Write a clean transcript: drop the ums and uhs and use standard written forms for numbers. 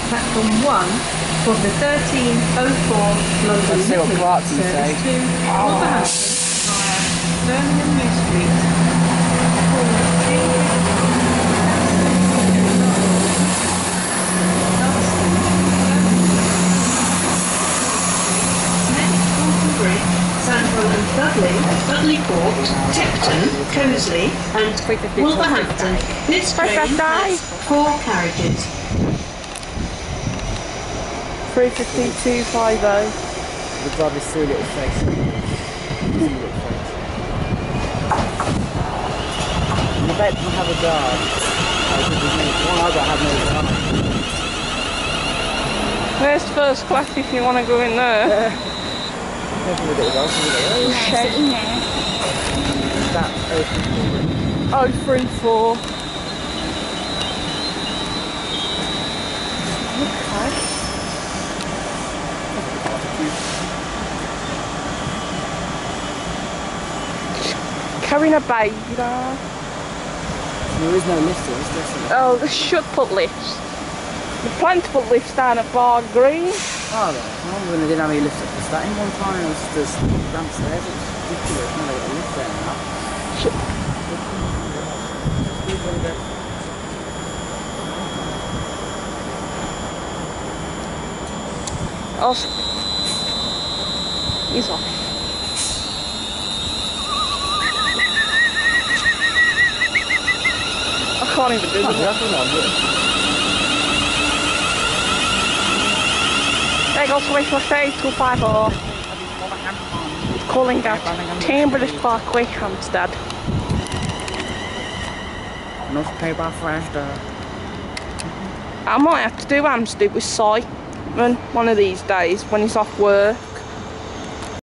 platform 1 for the 1304 London Midland service to Wolverhampton via Birmingham New Street. Sandwell and Dudley, Dudley Court, Tipton, Cosley and Wolverhampton. This train has 4 carriages. 35250. The driver's silly little face. The bed doesn't have a guard. One I don't have no guard. There's first class if you want to go in there. Sitting there. That 034. Okay. Carrying a baby there. there is no lift here, is there? Oh, they should put lifts. They plan to put lifts down at Bar Green. Oh, right. Well, when they didn't have any lifts up the starting one time, it was just downstairs. It was ridiculous. Now they've got a lift there now. He's off. I can't even do that. There goes away for 3250. Calling at Cambridge Parkway, Hampstead. Not pay by fresh though. I might have to do Hampstead with Simon one of these days when he's off work.